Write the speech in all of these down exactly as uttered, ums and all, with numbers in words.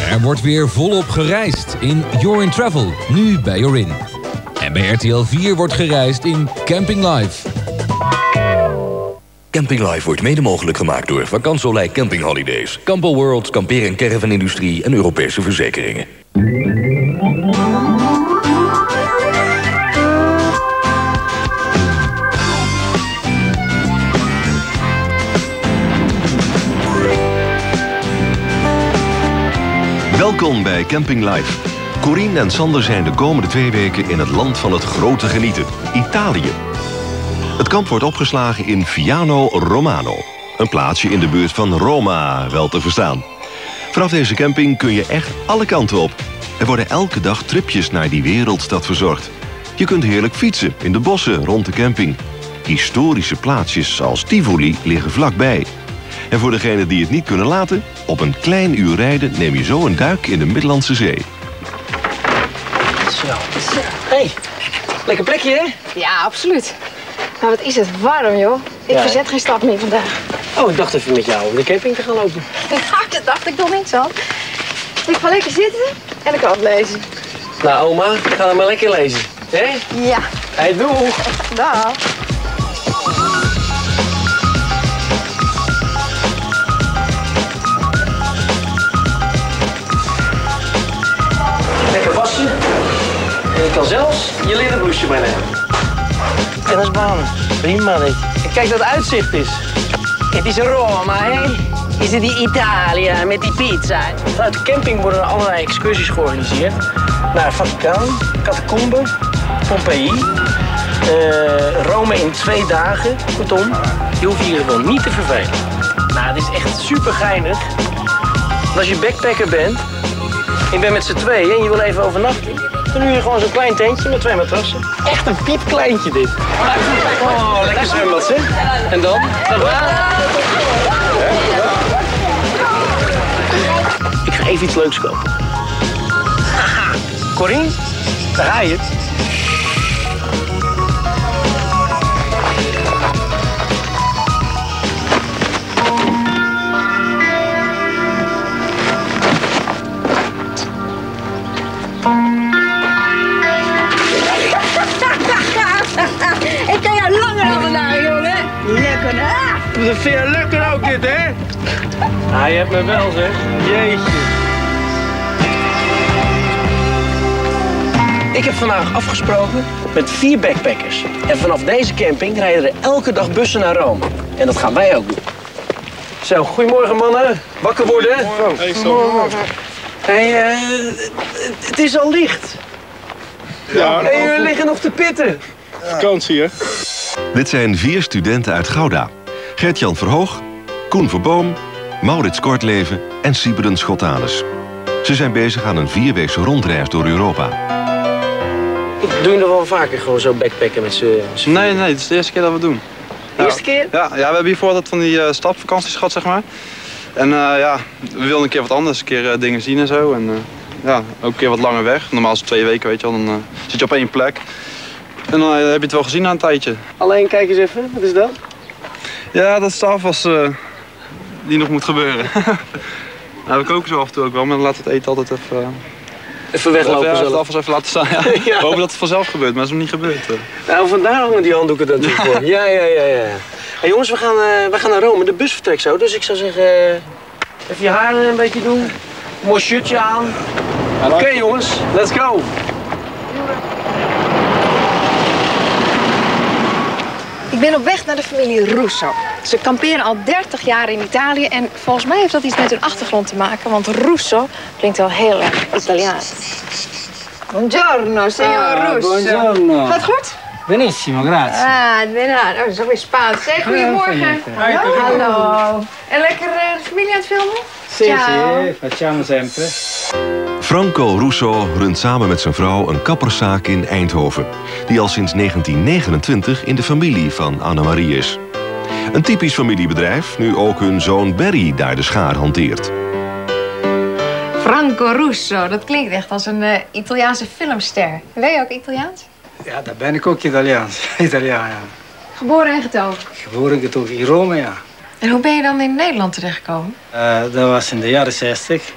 Er wordt weer volop gereisd in Jorin Travel, nu bij Jorin. En bij R T L vier wordt gereisd in Camping Life. Camping Life wordt mede mogelijk gemaakt door Vakansolei Camping Holidays, Campo World, Kampeer- en Caravan-industrie en Europese verzekeringen. Welkom bij Camping Life. Corien en Sander zijn de komende twee weken in het land van het grote genieten, Italië. Het kamp wordt opgeslagen in Fiano Romano. Een plaatsje in de buurt van Roma, wel te verstaan. Vanaf deze camping kun je echt alle kanten op. Er worden elke dag tripjes naar die wereldstad verzorgd. Je kunt heerlijk fietsen in de bossen rond de camping. Historische plaatsjes als Tivoli liggen vlakbij. En voor degenen die het niet kunnen laten, op een klein uur rijden neem je zo een duik in de Middellandse Zee. Zo. Hey, lekker plekje, hè? Ja, absoluut. Maar wat is het warm, joh. Ik Ja. verzet geen stap meer vandaag. Oh, ik dacht even met jou de camping te gaan lopen. Dat dacht ik nog niet zo. Ik ga lekker zitten en ik kan het lezen. Nou, oma, ga dan maar lekker lezen. Hè? Ja. Hey, doeg! Dag. Lekker wassen. En je kan zelfs je leren blouseje meenemen. Tennisbanen. Prima, dit. En kijk dat uitzicht is. Het is Roma, hè? Is het die Italië met die pizza? Vanuit de camping worden er allerlei excursies georganiseerd. Naar het Vaticaan, Catacombe, Pompeii. Uh, Rome in twee dagen. Kortom, je hoeft je gewoon niet te vervelen. Nou, het is echt super geinig. Want als je backpacker bent, je bent met z'n tweeën en je wil even overnachten, dan huur je gewoon zo'n klein tentje met twee matrassen. Echt een piepkleintje dit. Oh, lekker zwembad, hè? En dan? Dat waar? Ik ga even iets leuks kopen. Haha, Corien, daar ga je. Ik kan jou langer dan vandaag, jongen. Lekker, hè? Dat vind je lekker ook dit, hè? Ah, je hebt me wel, zeg. Jeetje. Ik heb vandaag afgesproken met vier backpackers. En vanaf deze camping rijden er elke dag bussen naar Rome. En dat gaan wij ook doen. Zo, goedemorgen mannen. Wakker worden. Hey, zo. Hey, uh, het is al licht. Ja, En jullie liggen nog te pitten. vakantie, hè? Dit zijn vier studenten uit Gouda. Gert-Jan Verhoog, Koen Verboom, Maurits Kortleven en Sybren Schotanus. Ze zijn bezig aan een vierweekse rondreis door Europa. Doe je nog wel vaker gewoon zo backpacken met z'n... Nee, nee, dit is de eerste keer dat we het doen. De eerste keer? Ja, ja, we hebben hiervoor altijd van die uh, stapvakanties gehad, zeg maar. En uh, ja, we wilden een keer wat anders, een keer uh, dingen zien en zo. En uh, ja, ook een keer wat langer weg. Normaal is het twee weken, weet je wel, dan uh, zit je op één plek. En dan uh, heb je het wel gezien na een tijdje. Alleen, kijk eens even. Wat is dat? Ja, dat is de afwas uh, die nog moet gebeuren. Nou, we koken zo af en toe ook wel, maar dan laten we het eten altijd even... Uh, Even weglopen ja, zelf. de afwas even laten staan, ja. Ja. We hopen dat het vanzelf gebeurt, maar dat is nog niet gebeurd. Uh. Nou, vandaar hangen die handdoeken er natuurlijk voor. Ja, ja, ja, ja. Hey, jongens, we gaan, uh, we gaan naar Rome. De bus vertrekt zo, dus ik zou zeggen... Uh, even je haar een beetje doen. Een mooi shirtje aan. Oké, okay, jongens, let's go. Ik ben op weg naar de familie Russo. Ze kamperen al dertig jaar in Italië en volgens mij heeft dat iets met hun achtergrond te maken, want Russo klinkt wel heel erg Italiaans. Buongiorno, signor Ah, Russo. buongiorno. Gaat het goed? Benissimo, grazie. Ah, benaderd. Oh, zo weer Spaans. Zeg, goedemorgen. Hallo. Hallo. En lekker uh, de familie aan het filmen? Sì, Ciao. sì, facciamo sempre. Franco Russo runt samen met zijn vrouw een kapperszaak in Eindhoven, die al sinds negentien negenentwintig in de familie van Annemarie is. Een typisch familiebedrijf, nu ook hun zoon Barry daar de schaar hanteert. Franco Russo, dat klinkt echt als een uh, Italiaanse filmster. Ben je ook Italiaans? Ja, daar ben ik ook Italiaans. Italiaan, ja. Geboren en getogen. Geboren en getogen in Rome, ja. En hoe ben je dan in Nederland terechtgekomen? Uh, dat was in de jaren zestig.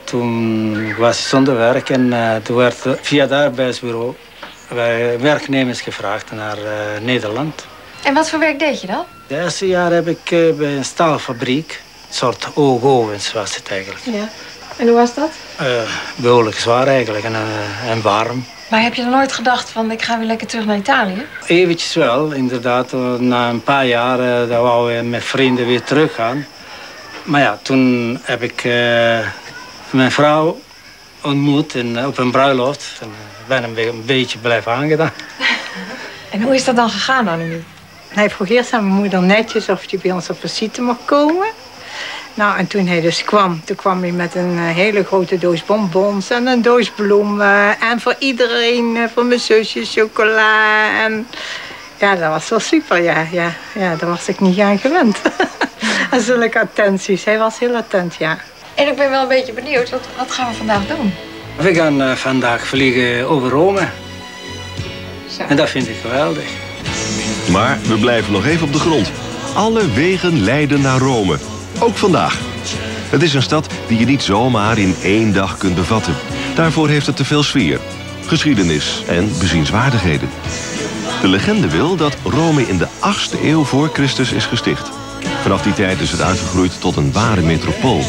toen was ik zonder werk en uh, toen werd via het arbeidsbureau werknemers gevraagd naar uh, Nederland. En wat voor werk deed je dan? Het eerste jaar heb ik uh, bij een staalfabriek, een soort oogovens was het eigenlijk. Ja. En hoe was dat? Uh, behoorlijk zwaar eigenlijk en, uh, en warm. Maar heb je dan nooit gedacht van ik ga weer lekker terug naar Italië? Eventjes wel, inderdaad. Na een paar jaar uh, dan wou we met vrienden weer teruggaan. Maar ja, toen heb ik uh, mijn vrouw ontmoet in, uh, op een bruiloft. En ik ben een, be een beetje blijven aangedaan. En hoe is dat dan gegaan, Annemie? Hij vroeg eerst aan mijn moeder netjes of hij bij ons op visite mocht komen. Nou, en toen hij dus kwam, toen kwam hij met een uh, hele grote doos bonbons en een doos bloemen. En voor iedereen, uh, voor mijn zusje, chocola. En ja, dat was wel super, ja. Ja, ja daar was ik niet aan gewend. En zulke attenties. Hij was heel attent, ja. En ik ben wel een beetje benieuwd, wat, wat gaan we vandaag doen? We gaan uh, vandaag vliegen over Rome. Zo. En dat vind ik geweldig. Maar we blijven nog even op de grond. Alle wegen leiden naar Rome. Ook vandaag. Het is een stad die je niet zomaar in één dag kunt bevatten. Daarvoor heeft het te veel sfeer, geschiedenis en bezienswaardigheden. De legende wil dat Rome in de achtste eeuw voor Christus is gesticht. Vanaf die tijd is het uitgegroeid tot een ware metropool.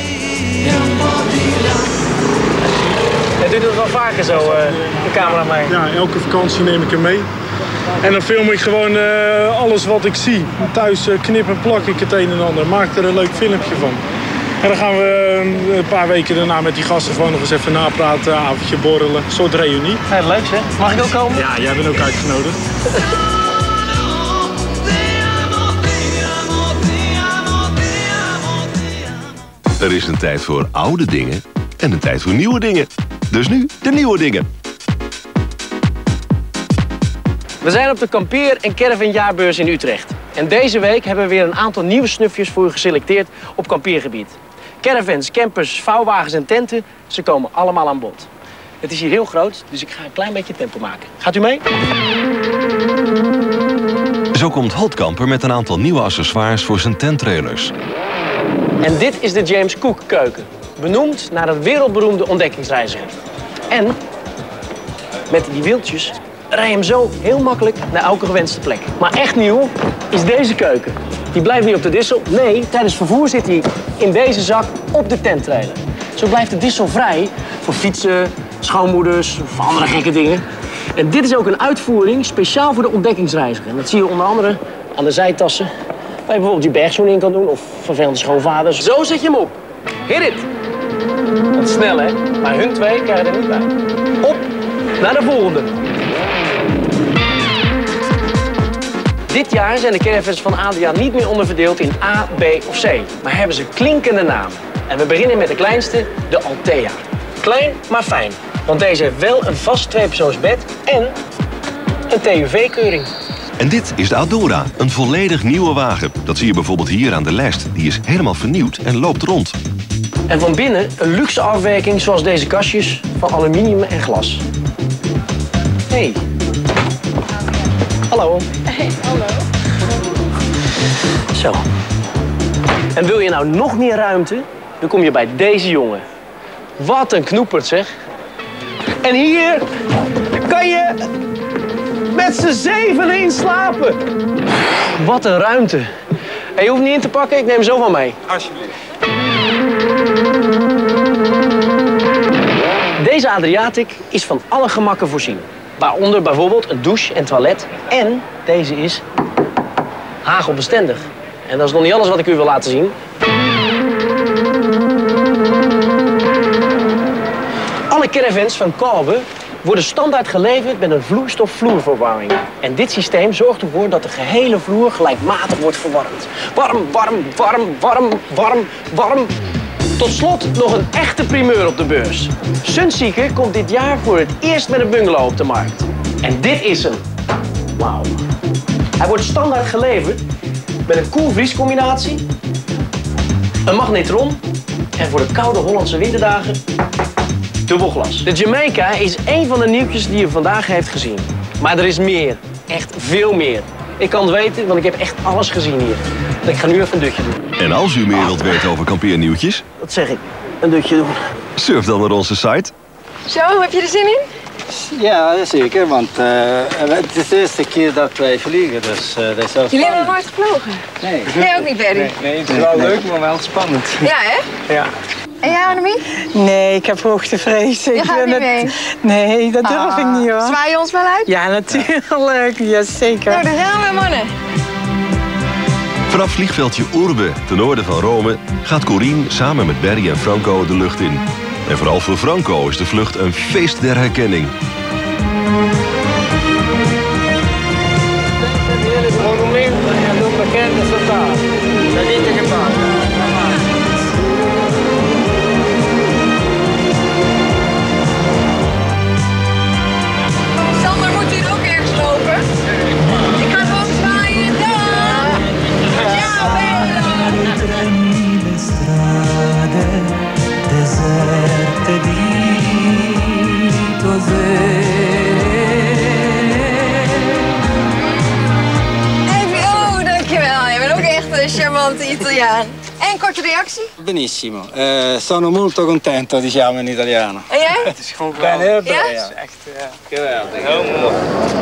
Jij doet het wel vaker zo, uh, de camera mee? Ja, elke vakantie neem ik hem mee. En dan film ik gewoon uh, alles wat ik zie. Thuis uh, knip en plak ik het een en ander. Maak er een leuk filmpje van. En dan gaan we uh, een paar weken daarna met die gasten gewoon nog eens even napraten, avondje borrelen. Een soort reunie. Ja, leuk hè? Mag ik ook komen? Ja, jij bent ook uitgenodigd. Er is een tijd voor oude dingen en een tijd voor nieuwe dingen. Dus nu de nieuwe dingen. We zijn op de kampeer- en caravanjaarbeurs in Utrecht. En deze week hebben we weer een aantal nieuwe snufjes voor u geselecteerd op kampeergebied. Caravans, campers, vouwwagens en tenten, ze komen allemaal aan bod. Het is hier heel groot, dus ik ga een klein beetje tempo maken. Gaat u mee? Zo komt Holtkamper met een aantal nieuwe accessoires voor zijn tenttrailers. En dit is de James Cook keuken. Benoemd naar een wereldberoemde ontdekkingsreiziger. En met die wieltjes rij je hem zo heel makkelijk naar elke gewenste plek. Maar echt nieuw is deze keuken. Die blijft niet op de dissel. Nee, tijdens vervoer zit hij in deze zak op de tenttrailer. Zo blijft de dissel vrij voor fietsen, schoonmoeders of andere gekke dingen. En dit is ook een uitvoering speciaal voor de ontdekkingsreiziger. En dat zie je onder andere aan de zijtassen, waar je bijvoorbeeld je bergzoen in kan doen of vervelende schoonvaders. Zo zet je hem op. Hit it! Dat is snel, hè? Maar hun twee krijgen er niet bij. Op naar de volgende. Dit jaar zijn de caravans van Adriaan niet meer onderverdeeld in A, B of C. Maar hebben ze klinkende namen. En we beginnen met de kleinste, de Altea. Klein, maar fijn. Want deze heeft wel een vast tweepersoonsbed en een T U V-keuring. En dit is de Adora, een volledig nieuwe wagen. Dat zie je bijvoorbeeld hier aan de lijst. Die is helemaal vernieuwd en loopt rond. En van binnen een luxe afwerking zoals deze kastjes van aluminium en glas. Hey. Hallo. Hey, hallo. Zo. En wil je nou nog meer ruimte, dan kom je bij deze jongen. Wat een knoepert, zeg. En hier kan je met z'n zeven in slapen. Wat een ruimte. En je hoeft niet in te pakken, ik neem zo van mee. Alsjeblieft. Deze Adriatic is van alle gemakken voorzien. Waaronder bijvoorbeeld een douche en toilet. En deze is hagelbestendig. En dat is nog niet alles wat ik u wil laten zien. Alle caravans van Kalbe worden standaard geleverd met een vloeistof-vloerverwarming. En dit systeem zorgt ervoor dat de gehele vloer gelijkmatig wordt verwarmd. Warm, warm, warm, warm, warm, warm. Tot slot nog een echte primeur op de beurs. Sunseeker komt dit jaar voor het eerst met een bungalow op de markt. En dit is hem. Wauw. Hij wordt standaard geleverd met een koelvriescombinatie, een magnetron en voor de koude Hollandse winterdagen dubbelglas. De Jamaica is één van de nieuwtjes die je vandaag heeft gezien. Maar er is meer. Echt veel meer. Ik kan het weten, want ik heb echt alles gezien hier. Ik ga nu even een dutje doen. En als u meer wilt weten over kampeernieuwtjes? Dat zeg ik. een dutje doen. Surf dan naar onze site. Zo, heb je er zin in? Ja, zeker, want uh, het is de eerste keer dat wij vliegen, dus uh, dat is wel spannend. Jullie hebben nog nooit gevlogen? Nee. Nee, ook niet, Berry? Nee, nee, het is wel nee. leuk, maar wel spannend. Ja, hè? Ja. En jij, Annemie? Nee, ik heb hoogtevrees. Je gaat niet mee? Nee, dat durf ah, ik niet, hoor. Zwaai je ons wel uit? Ja, natuurlijk. Ja, zeker. Nou, daar gaan we, mannen. Vanaf vliegveldje Urbe, ten noorden van Rome, gaat Corine samen met Berry en Franco de lucht in. En vooral voor Franco is de vlucht een feest der herkenning. Sander, moet u ook ergens lopen? Ik ga gewoon zwaaien. Dag! Ciao, Oh, dankjewel. Je bent ook echt een charmante Italiaan. En korte reactie? Benissimo. Uh, sono molto contento, diciamo in italiano. En jij? Het is gewoon ben heel blij. Ja? Ja? Echt ja. Geweldig. Heel mooi.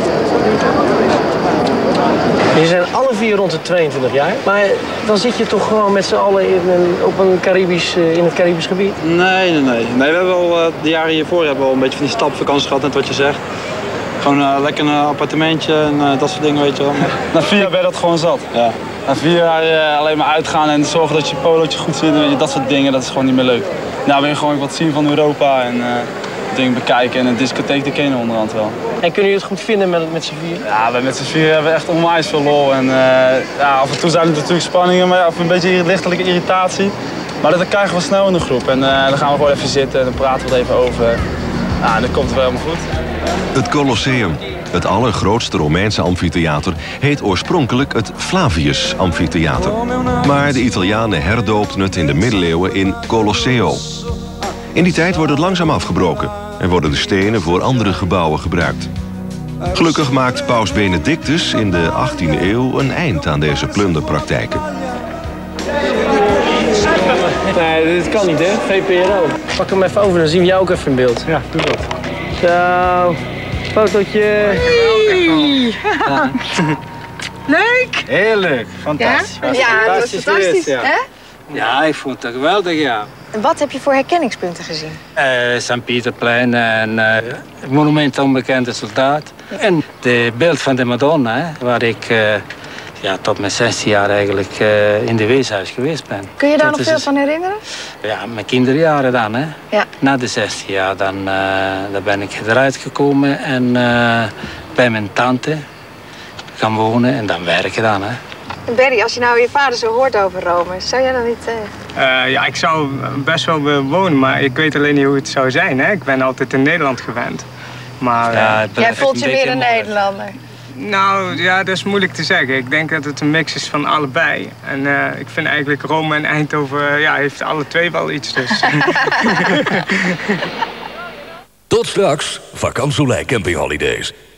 Je zijn alle vier rond de tweeëntwintig jaar. Maar dan zit je toch gewoon met z'n allen in een, op een Caribisch, in het Caribisch gebied? Nee, nee, nee. nee we hebben al, uh, de jaren hiervoor hebben we al een beetje van die stapvakanties gehad, net wat je zegt. Gewoon uh, lekker een appartementje en uh, dat soort dingen, weet je wel. Na vier jaar ben je dat gewoon zat. Ja. Na vier jaar uh, alleen maar uitgaan en zorgen dat je polootje goed zit, weet je, dat soort dingen, dat is gewoon niet meer leuk. Nou wil je gewoon wat zien van Europa en uh, dingen bekijken en een discotheek te kennen onderhand wel. En kunnen jullie het goed vinden met, met z'n vier? Ja, wij met z'n vier hebben echt onwijs veel lol. En, uh, ja, af en toe zijn er natuurlijk spanningen, maar of een beetje lichtelijke irritatie. Maar dat krijgen we snel in de groep. En uh, dan gaan we gewoon even zitten en dan praten we er even over. Ja, dan komt het wel helemaal goed. Het Colosseum, het allergrootste Romeinse amfitheater, heet oorspronkelijk het Flavius Amfitheater. Maar de Italianen herdoopten het in de middeleeuwen in Colosseo. In die tijd wordt het langzaam afgebroken en worden de stenen voor andere gebouwen gebruikt. Gelukkig maakt paus Benedictus in de achttiende eeuw een eind aan deze plunderpraktijken. Nee, dit kan niet, hè? V P R O. Pak hem even over, dan zien we jou ook even in beeld. Ja, doe dat. Zo, fotootje. Hey. Ja. Leuk! Heel leuk, fantastisch. Ja, ja dat is fantastisch, ja. hè? Ja, ik vond het geweldig, ja. En wat heb je voor herkenningspunten gezien? Uh, Sint Pieterplein en uh, het monument onbekende soldaat. En de beeld van de Madonna, hè, waar ik uh, ja, tot mijn zestien jaar eigenlijk uh, in de weeshuis geweest ben. Kun je daar dat nog veel is, van herinneren? Ja, mijn kinderjaren dan. Hè. Ja. Na de zestien jaar dan, uh, dan ben ik eruit gekomen en uh, bij mijn tante gaan wonen en dan werken dan. Hè. Berry, als je nou je vader zo hoort over Rome, zou jij dan niet... Uh... Uh, ja, ik zou best wel willen wonen, maar ik weet alleen niet hoe het zou zijn. Hè? Ik ben altijd in Nederland gewend. Maar, ja, uh, jij voelt je meer een Nederlander? Nou, ja, dat is moeilijk te zeggen. Ik denk dat het een mix is van allebei. En uh, ik vind eigenlijk Rome en Eindhoven, ja, heeft alle twee wel iets. Dus. Tot straks, Vakansoleil Camping Holidays.